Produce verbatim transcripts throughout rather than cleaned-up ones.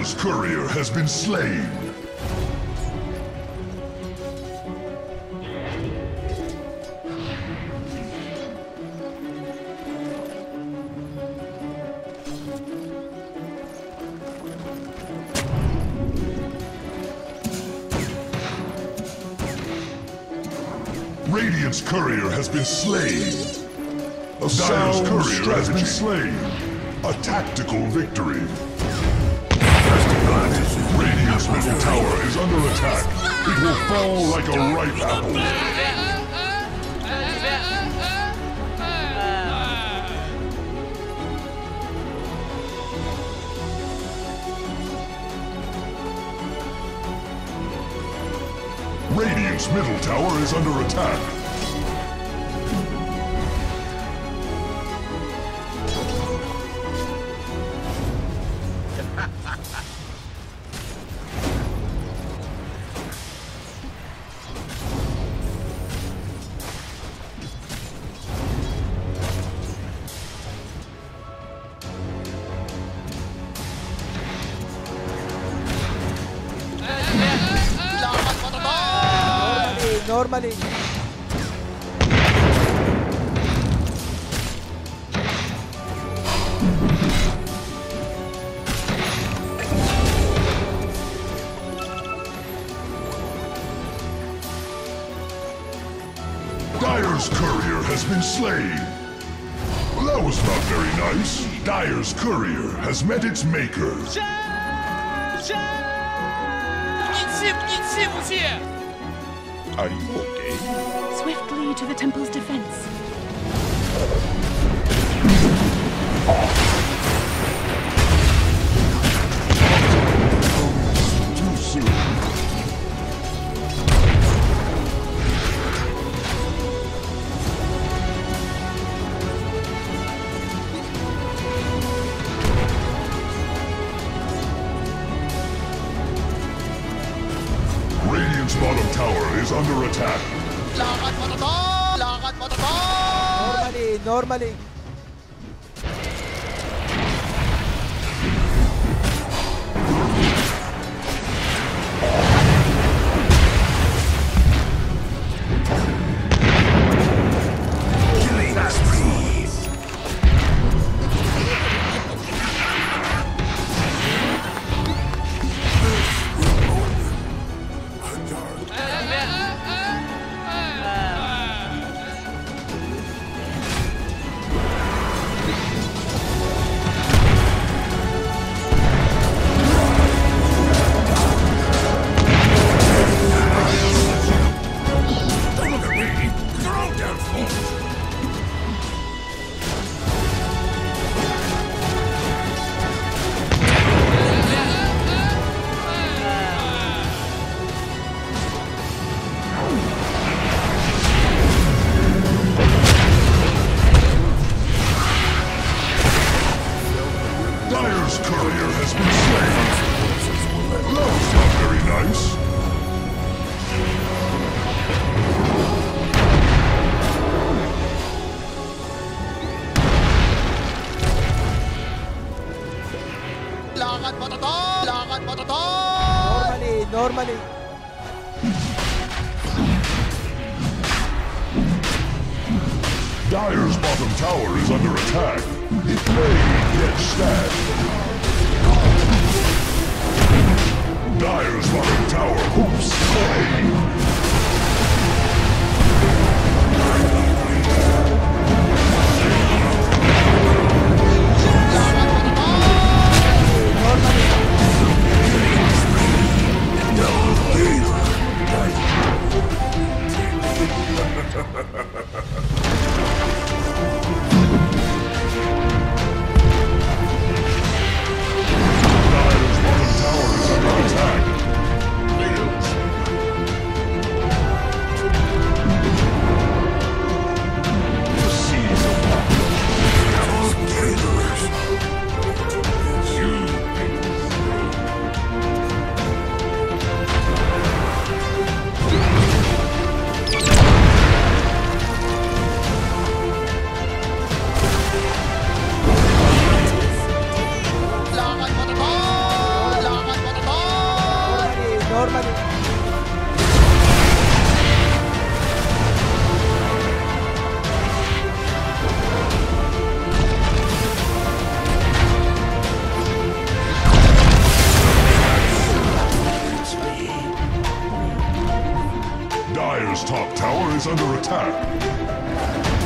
Dire's courier has been slain. Radiant's courier has been slain. A Dire's courier has been slain. A tactical victory. Radiant's middle tower is under attack. It will fall like a ripe apple. Radiant's middle tower is under attack. Normally. Dire's courier has been slain. Well, that was not very nice. Dire's courier has met its maker. Are you okay? Swiftly to the temple's defense. Too soon. Radiant's bottom tower is under attack. Normally, normally. Dire's courier has been slain. That was not very nice. Normally, normally. Dire's bottom tower is under attack. It may get stabbed. Dire's bottom tower hoops slain. Dire's bottom tower is under attack. Dire's top tower is under attack.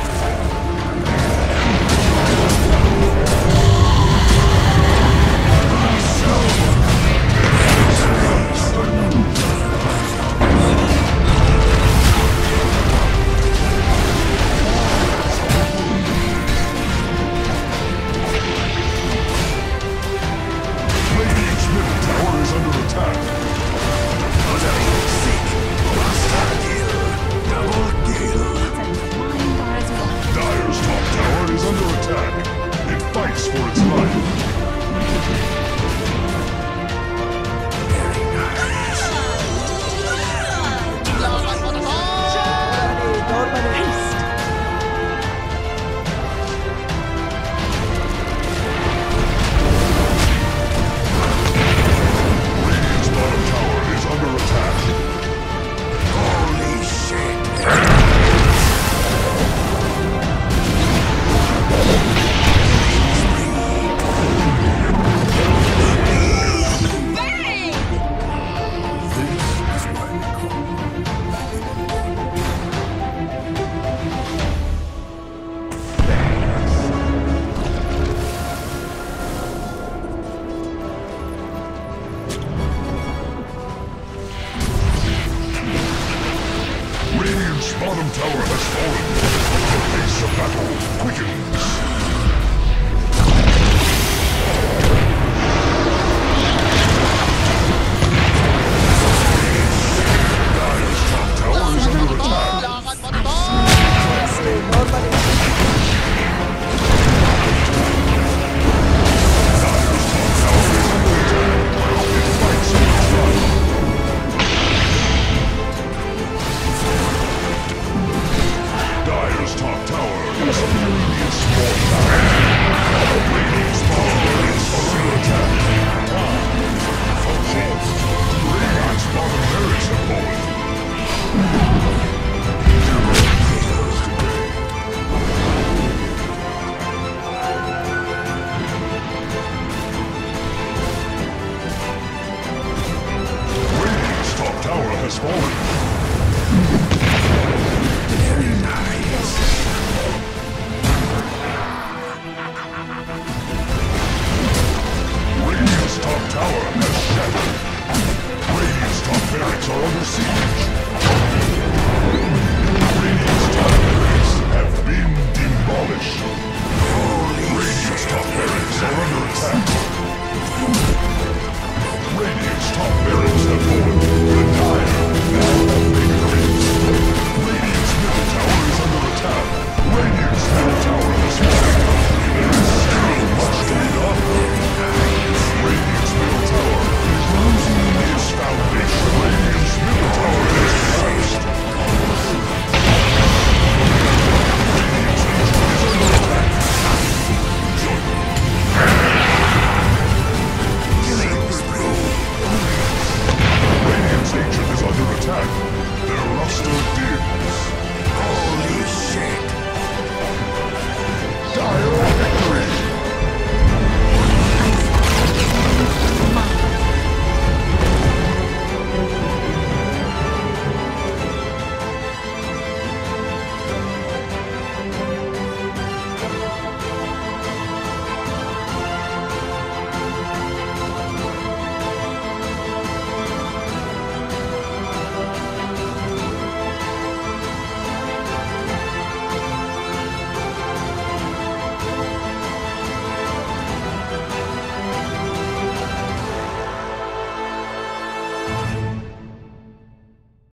Radiant's middle tower is under attack. Dire's top tower is under attack. It fights for its life. Normally, normally. Radiant's bottom tower is under attack. Holy shit! Radiant's bottom tower has fallen. The pace of battle quickens. Dire's top tower is under attack. Normally. Dire's top tower is under attack. It fights for its life. Dire's top tower is under Radiant's small tower. Radiant's bottom barracks are under attack. Radiant's bottom barracks have fallen. Radiant's top tower has fallen. Radiant's top tower has shattered. Radiant's top barracks are under siege. Radiant's top barracks have been demolished. Radiant's top barracks are under attack. Radiant's top barracks have fallen.